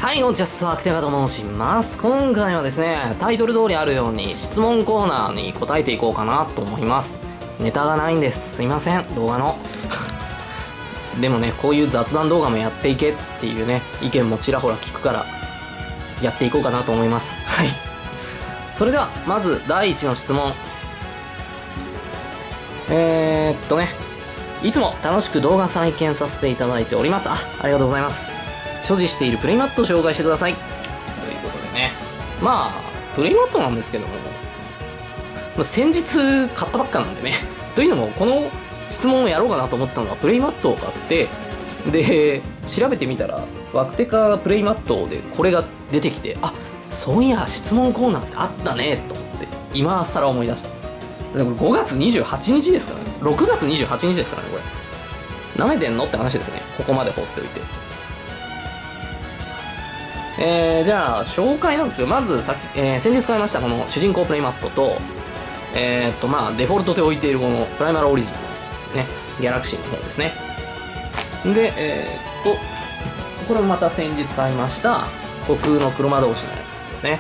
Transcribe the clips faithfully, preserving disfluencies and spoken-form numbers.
はい、こんにちは、スワクテガと申します。今回はですね、タイトル通りあるように質問コーナーに答えていこうかなと思います。ネタがないんです。すいません、動画の。でもね、こういう雑談動画もやっていけっていうね、意見もちらほら聞くから、やっていこうかなと思います。はい。それでは、まず第一の質問。えーっとね、いつも楽しく動画再建させていただいております。あ、ありがとうございます。所持しているプレイマットを紹介してください。ということでね。まあ、プレイマットなんですけども、まあ、先日買ったばっかなんでね。というのも、この質問をやろうかなと思ったのが、プレイマットを買って、で、調べてみたら、ワクテカプレイマットでこれが出てきて、あ、そういや、質問コーナーってあったね、と思って、今更思い出した。でこれごがつにじゅうはちにちですからね。ろくがつにじゅうはちにちですからね、これ。舐めてんのって話ですね。ここまで放っておいて。えー、じゃあ、紹介なんですけど、まずさっき、えー、先日買いましたこの主人公プレイマットと、えー、っと、まあ、デフォルトで置いているこのプライマルオリジンのね、ギャラクシーの方ですね。で、えー、っと、これもまた先日買いました、虚空の黒魔導士のやつですね。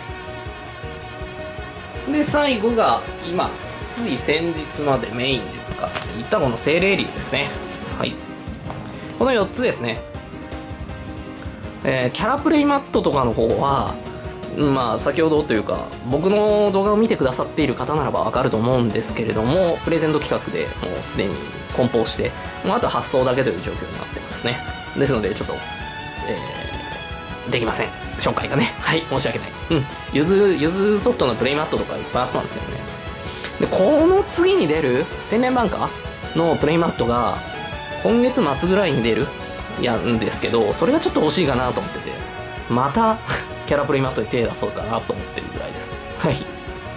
で、最後が、今、つい先日までメインで使っていたこの精霊竜ですね。はい。このよっつですね。えー、キャラプレイマットとかの方は、まあ先ほどというか僕の動画を見てくださっている方ならばわかると思うんですけれども、プレゼント企画でもうすでに梱包して、もうあと発送だけという状況になってますね。ですのでちょっと、えー、できません、紹介がね。はい、申し訳ない。うん、ゆずゆずソフトのプレイマットとかいっぱいあったんですけどね。でこの次に出る千年版かのプレイマットが今月末ぐらいに出るやんですけど、それがちょっと欲しいかなと思ってて、またキャラプレイマットに手出そうかなと思ってるぐらいです。はい。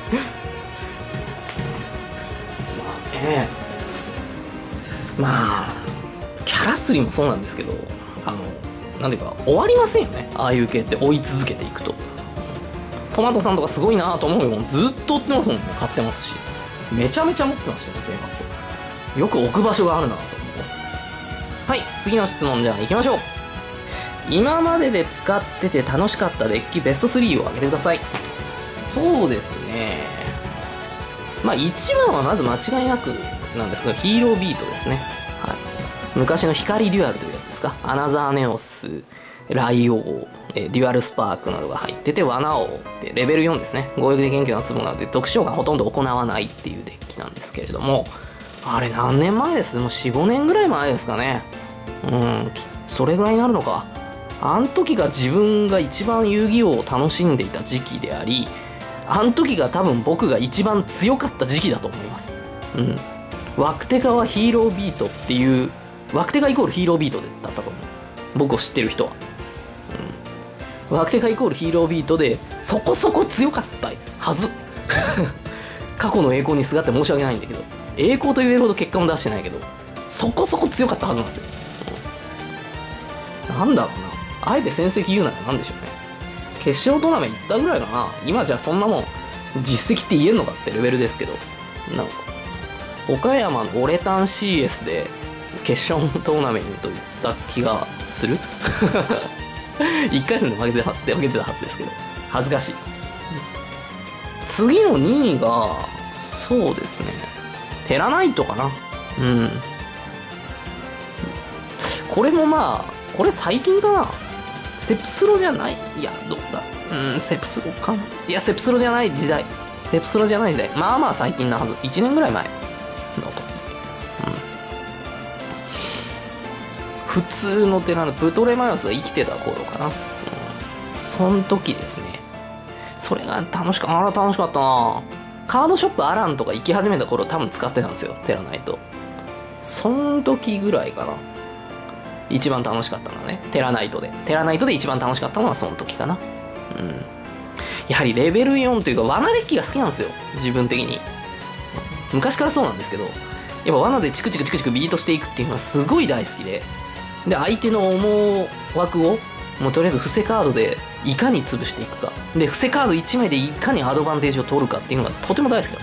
まあね、まあキャラスリもそうなんですけど、あのなんていうか終わりませんよね、ああいう系って追い続けていくと。トマトさんとかすごいなと思うよ。ずっと追ってますもんね。買ってますし、めちゃめちゃ持ってましたね、プレイマット。よく置く場所があるなと。はい、次の質問じゃあ行きましょう。今までで使ってて楽しかったデッキベストスリーを挙げてください。そうですね。まあ一番はまず間違いなくなんですけど、ヒーロービートですね。はい。昔の光デュアルというやつですか。アナザーネオス、ライオウ、デュアルスパークなどが入ってて、ワナオウってレベルよんですね。合力で元気なツボなので特殊召喚ほとんど行わないっていうデッキなんですけれども、あれ何年前です？もうよん、ごねんぐらい前ですかね。うん、それぐらいになるのか。あの時が自分が一番遊戯王を楽しんでいた時期であり、あの時が多分僕が一番強かった時期だと思います。うん。ワクテカはヒーロービートっていう、ワクテカイコールヒーロービートだったと思う。僕を知ってる人は。うん。ワクテカイコールヒーロービートで、そこそこ強かったはず。過去の栄光にすがって申し訳ないんだけど、栄光と言えるほど結果も出してないけど、そこそこ強かったはずなんですよ。うん、なんだろうな。あえて戦績言うならなんでしょうね。決勝トーナメント行ったぐらいかな。今じゃそんなもん実績って言えんのかってレベルですけど、なんか岡山のオレタン シーエス で決勝トーナメント行った気がする。いっかい戦で負けてた、負けてたはずですけど、恥ずかしい。次のにいがそうですね、テラナイトかな。うん。これもまあこれ最近かな。セプスロじゃない、いやどうだ、うん、セプスロかな。いやセプスロじゃない時代、セプスロじゃない時代、まあまあ最近なはず。いちねんぐらい前のと、うん、普通のテラのプトレマイオスが生きてた頃かな。うん、そん時ですね。それが楽しかった。あら楽しかったな。カードショップアランとか行き始めた頃多分使ってたんですよ、テラナイト。そん時ぐらいかな、一番楽しかったのはね、テラナイトで。テラナイトで一番楽しかったのはその時かな。うん。やはりレベルよんというか、罠デッキが好きなんですよ、自分的に。昔からそうなんですけど、やっぱ罠でチクチクチクチクビートしていくっていうのはすごい大好きで、で、相手の思惑を、もうとりあえず伏せカードでいかに潰していくか。で、伏せカードいちまいでいかにアドバンテージを取るかっていうのがとても大好きだった。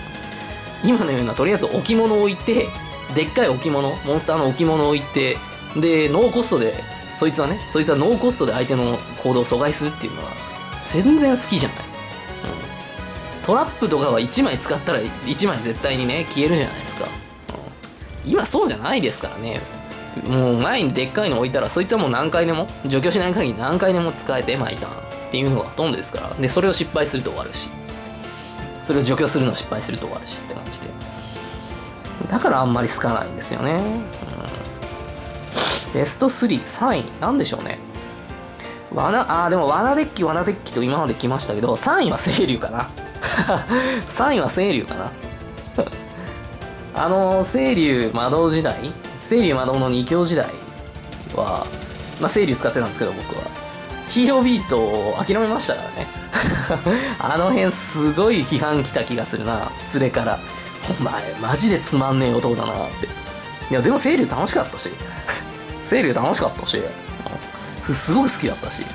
今のような、とりあえず置物を置いて、でっかい置物、モンスターの置物を置いて、でノーコストでそいつはね、そいつはノーコストで相手の行動を阻害するっていうのは全然好きじゃない。うん、トラップとかはいちまい使ったらいちまい絶対にね消えるじゃないですか。うん、今そうじゃないですからね。もう前にでっかいの置いたらそいつはもう何回でも除去しない限り何回でも使えて毎ターンっていうのがほとんどですから。でそれを失敗すると終わるし、それを除去するのを失敗すると終わるしって感じで、だからあんまり好かないんですよね。うん、ベストスリー、さんいなんでしょうね。罠、あーでも罠デッキ罠デッキと今まで来ましたけど、さんいは清流かな。さんいは清流かな。あの清流魔導時代、清流魔導の二強時代は、まあ清流使ってたんですけど、僕はヒーロービートを諦めましたからね。あの辺すごい批判来た気がするな、連れから。お前マジでつまんねえ男だなって。いやでも清流楽しかったし、清流楽しかったし、すごく好きだったし、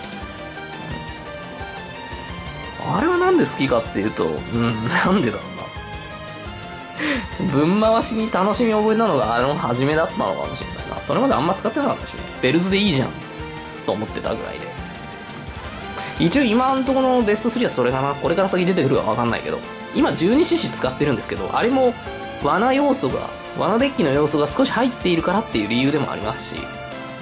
あれはなんで好きかっていうと、うん、なんでだろうな。分回しに楽しみを覚えたのがあの初めだったのかもしれないな。それまであんま使ってなかったしね。ベルズでいいじゃんと思ってたぐらいで。一応今のところのベストスリーはそれかな。これから先出てくるか分かんないけど、今じゅうに獅子使ってるんですけど、あれも罠要素が、罠デッキの要素が少し入っているからっていう理由でもありますし、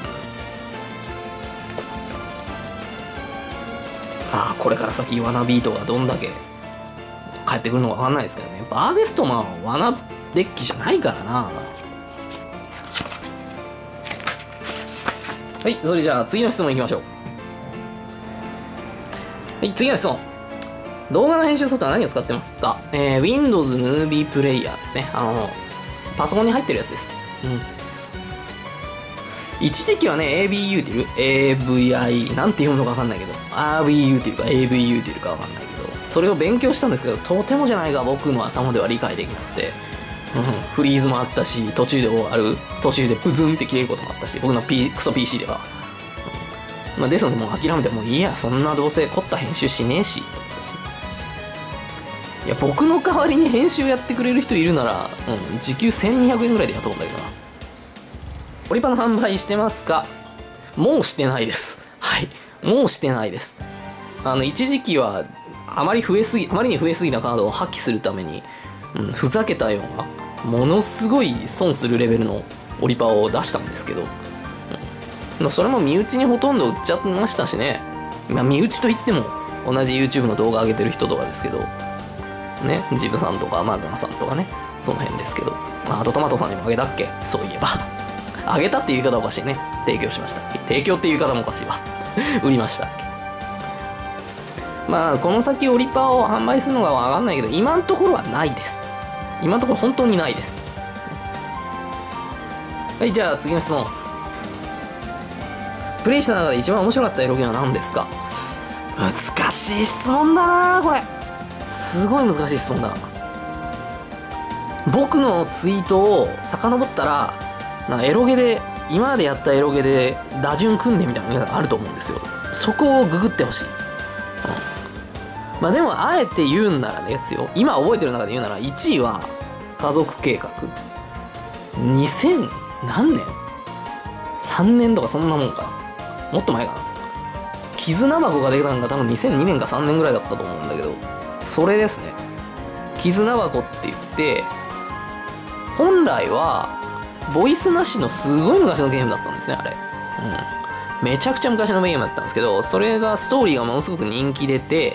ああこれから先罠ビートがどんだけ返ってくるのか分かんないですけどね。バーゼストマンは罠デッキじゃないからな。はい、それじゃあ次の質問いきましょう。はい、次の質問。動画の編集ソフトは何を使ってますか？えー、Windows Movie Player ですね。あの、パソコンに入ってるやつです。うん。一時期はね、エービーユー っていう エーブイアイ、なんて読むのかわかんないけど、アールビーユー っていうか エーブイユー っていうかわかんないけど、それを勉強したんですけど、とてもじゃないが僕の頭では理解できなくて、うん、フリーズもあったし、途中で終わる、途中でブズンって切れることもあったし、僕の、P、クソ ピーシー では。うん、まあ、ですのでもう諦めてもういいや、そんなどうせ凝った編集しねえし、と思ったし。いや、僕の代わりに編集やってくれる人いるなら、うん、時給せんにひゃくえんぐらいでやったことないかな。オリパの販売してますか？もうしてないです。はい。もうしてないです。あの、一時期は、あまり増えすぎ、あまりに増えすぎたカードを破棄するために、うん、ふざけたような、ものすごい損するレベルのオリパを出したんですけど、うん、それも身内にほとんど売っちゃってましたしね。まあ、身内といっても、同じ YouTube の動画上げてる人とかですけど、ね、ジブさんとかマグナさんとかね、その辺ですけど、あとトマトさんにもあげたっけ？そういえば。あげたっていう言い方おかしいね。提供しました。提供っていう言い方もおかしいわ。売りましたっけ。まあ、この先オリパを販売するのかわかんないけど、今のところはないです。今のところ本当にないです。はい、じゃあ次の質問。プレイした中で一番面白かったエロゲーは何ですか？難しい質問だなこれ。すごい難しい質問だな。僕のツイートを遡ったら、なんかエロゲで、今までやったエロゲで打順組んでみたいなのがあると思うんですよ。そこをググってほしい。うん、まあでも、あえて言うんならですよ。今覚えてる中で言うなら、いちいは家族計画。にせん何年 ?さん 年とかそんなもんかな。もっと前かな。絆箱が出たのが多分にせんにねんかさんねんぐらいだったと思うんだけど、それですね。絆箱って言って、本来は、ボイスなしのすごい昔のゲームだったんですね、あれ。うん。めちゃくちゃ昔のゲームだったんですけど、それがストーリーがものすごく人気出て、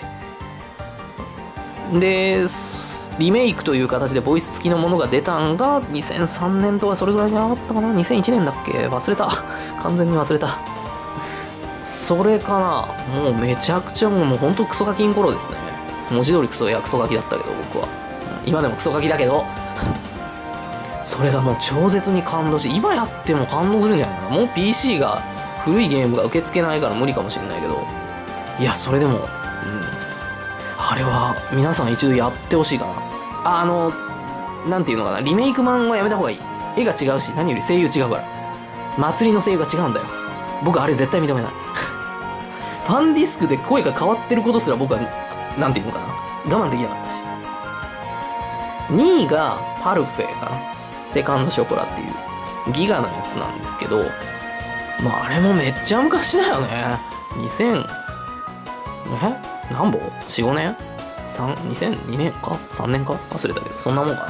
で、リメイクという形でボイス付きのものが出たんがにせんさんねんとかそれぐらいじゃなかったかな？ にせんいち 年だっけ？忘れた。完全に忘れた。それかな。もうめちゃくちゃもうほんとクソガキの頃ですね。文字通りクソやクソガキだったけど、僕は。今でもクソガキだけど、それがもう超絶に感動して、今やっても感動するんじゃないかな。もう ピーシー が古いゲームが受け付けないから無理かもしれないけど、いや、それでも、うん。あれは皆さん一度やってほしいかな。あ、あの、なんていうのかな、リメイク版はやめた方がいい。絵が違うし、何より声優違うから。祭りの声優が違うんだよ。僕あれ絶対認めない。ファンディスクで声が変わってることすら僕は、なんていうのかな、我慢できなかったし。にいがパルフェかな。セカンドショコラっていうギガのやつなんですけど、 まああれもめっちゃ昔だよね。にせんえ何本 ?よん、ごねん にせんにねんかさんねんか忘れたけど、そんなもんか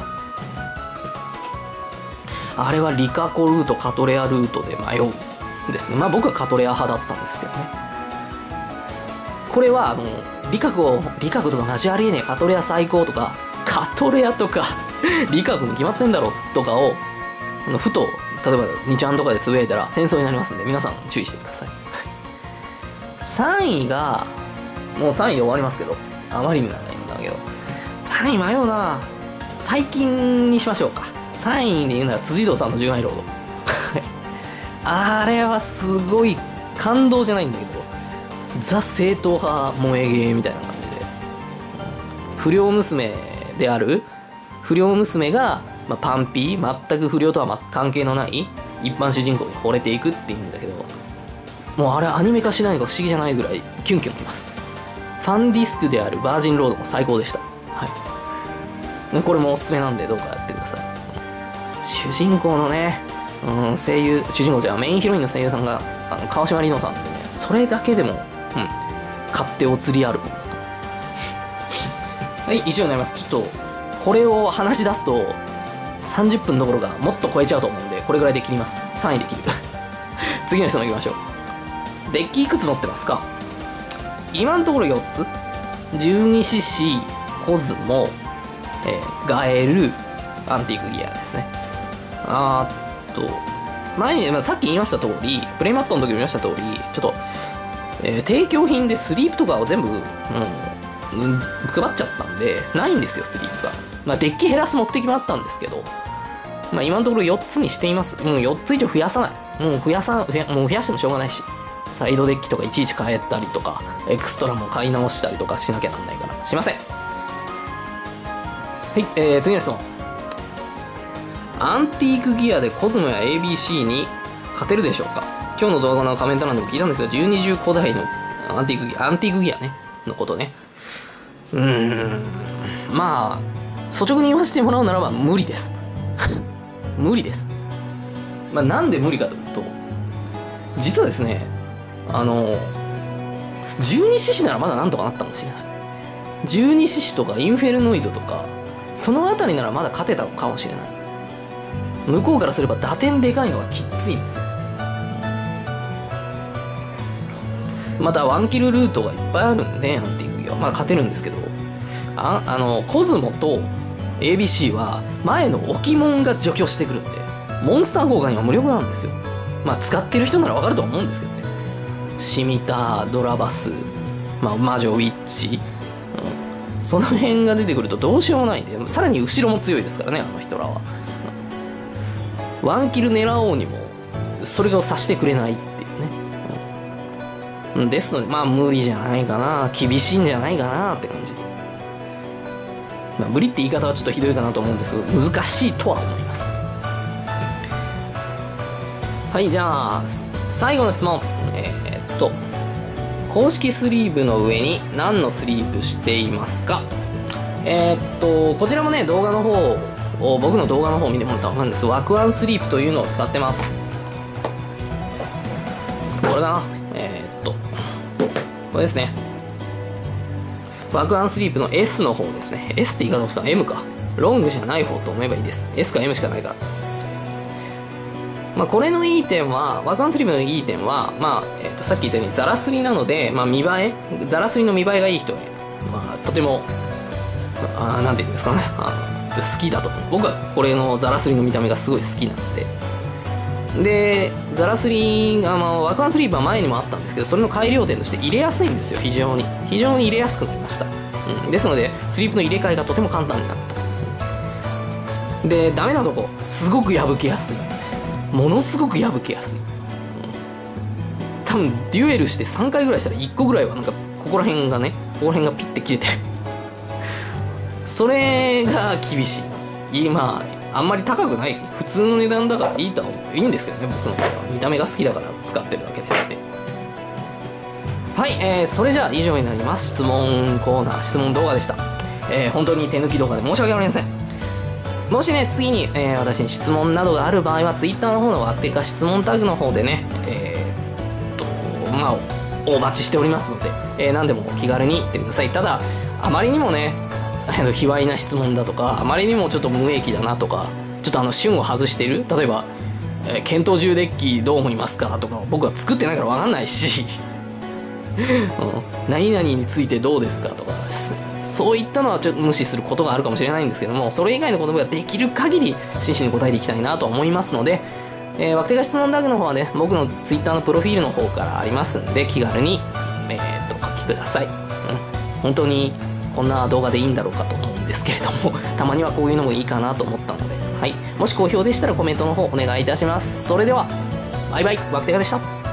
な。あれはリカコルート、カトレアルートで迷うんですね。まあ僕はカトレア派だったんですけどね。これはあのリカコリカコとかマジありえねえ、カトレア最高とか、カトレアとかリカコに決まってんだろとかをふと例えばにちゃんとかでつぶやいたら戦争になりますんで、皆さん注意してください。さんいがもうさんいで終わりますけど、あまりに長いんだけど、さんい迷うな。最近にしましょうか。さんいで言うなら辻堂さんのじゅうがいロードあれはすごい感動じゃないんだけど、ザ正統派萌えゲーみたいな感じで、不良娘である不良娘が、まあ、パンピー全く不良とは関係のない一般主人公に惚れていくっていうんだけど、もうあれアニメ化しないのが不思議じゃないぐらいキュンキュンきます。ファンディスクであるバージンロードも最高でした。はい、これもおすすめなんでどうかやってください。主人公のね、うん、声優主人公じゃメインヒロインの声優さんがあの川島里乃さんでね、それだけでも、うん、勝手お釣りあるもんだと。はい、以上になります。ちょっとこれを話し出すとさんじゅっぷんどころかもっと超えちゃうと思うんで、これぐらいで切ります。さんいで切る次の質問いきましょう。デッキいくつ持ってますか？今のところよっつ。じゅうにシーシー、コズモ、えー、ガエル、アンティークギアですね。あーっと前に、まあ、さっき言いました通り、プレイマットの時も言いました通り、ちょっと、えー、提供品でスリープとかを全部、うん、配っちゃったんでないんですよ、スリープが。まあデッキ減らす目的もあったんですけど、まあ今のところよっつにしています。うん、よっつ以上増やさない。もう増やさ増やもう増やしてもしょうがないし、サイドデッキとかいちいち変えたりとか、エクストラも買い直したりとかしなきゃなんないからしません。はい、えー、次の質問。アンティークギアでコズモや エービーシー に勝てるでしょうか？今日の動画のコメント欄でも聞いたんですけど、じゅうに重古代のアンティークギア、アンティークギアね、のことね。うーん、まあ、率直に言わせてもらうならば無理です。無理です。まあ、なんで無理かというと、実はですね、あの、じゅうに獅子ならまだなんとかなったかもしれない。じゅうに獅子とかインフェルノイドとか、そのあたりならまだ勝てたのかもしれない。向こうからすれば打点でかいのがきついんですよ。またワンキルルートがいっぱいあるんで、アンティークギアはまあ勝てるんですけど、ああのコズモと エービーシー は前の置物が除去してくるんで、モンスター効果には無力なんですよ。まあ使ってる人ならわかると思うんですけどね。シミター、ドラバス、まあ、魔女ウィッチ、うん、その辺が出てくるとどうしようもないんで、さらに後ろも強いですからね、あの人らは。うん、ワンキル狙おうにもそれがさしてくれないっていうね。うん、ですのでまあ無理じゃないかな、厳しいんじゃないかなって感じ。まあ、無理って言い方はちょっとひどいかなと思うんですけど、難しいとは思います。はい、じゃあ最後の質問。えー、っと公式スリーブの上に何のスリーブしていますか？えー、っとこちらもね、動画の方を僕の動画の方を見てもらったら分かるんです。ワクワンスリープというのを使ってます。これだな。えー、っとこれですね。ワクワンスリープの エス の方ですね。 エス って言い方ですか？ エム か。ロングじゃない方と思えばいいです。 エス か エム しかないから。まあこれのいい点は、ワクワンスリープのいい点は、まあ、えー、とさっき言ったようにザラスリなので、まあ、見栄えザラスリの見栄えがいい人へ、まあ、とてもあなんていうんですかね、あ好きだと。僕はこれのザラスリの見た目がすごい好きなので。でザラスリが、まあ、ワクワンスリープは前にもあったんですけど、それの改良点として入れやすいんですよ。非常に非常に入れやすくなりました。うん、ですのでスリープの入れ替えがとても簡単になった。でダメなとこ、すごく破けやすい。ものすごく破けやすい。うん、多分デュエルしてさんかいぐらいしたらいっこぐらいはなんかここら辺がね、ここら辺がピッて切れてる。それが厳しい。今あんまり高くない普通の値段だからいいとはいいんですけどね、僕の場合は見た目が好きだから使ってるだけであって。はい、えー、それじゃあ以上になります。質問コーナー、質問動画でした。えー、本当に手抜き動画で申し訳ありません。もしね次に、えー、私に質問などがある場合は Twitter の方のワテか質問タグの方でね、えまあお待ちしておりますので、えー、何でも気軽に言ってください。ただあまりにもね卑猥な質問だとか、あまりにもちょっと無益だなとか、ちょっとあの旬を外している、例えば、えー、検討中デッキどう思いますかとか、僕は作ってないから分かんないしうん、何々についてどうですかとか、そういったのはちょっと無視することがあるかもしれないんですけども、それ以外のことができる限り真摯に答えていきたいなと思いますので、えー、ワクテカ質問タグの方はね、僕のツイッターのプロフィールの方からありますんで、気軽に、えー、とお書きください、うん、本当にこんな動画でいいんだろうかと思うんですけれどもたまにはこういうのもいいかなと思ったので、はい、もし好評でしたらコメントの方お願いいたします。それではバイバイ、ワクテカでした。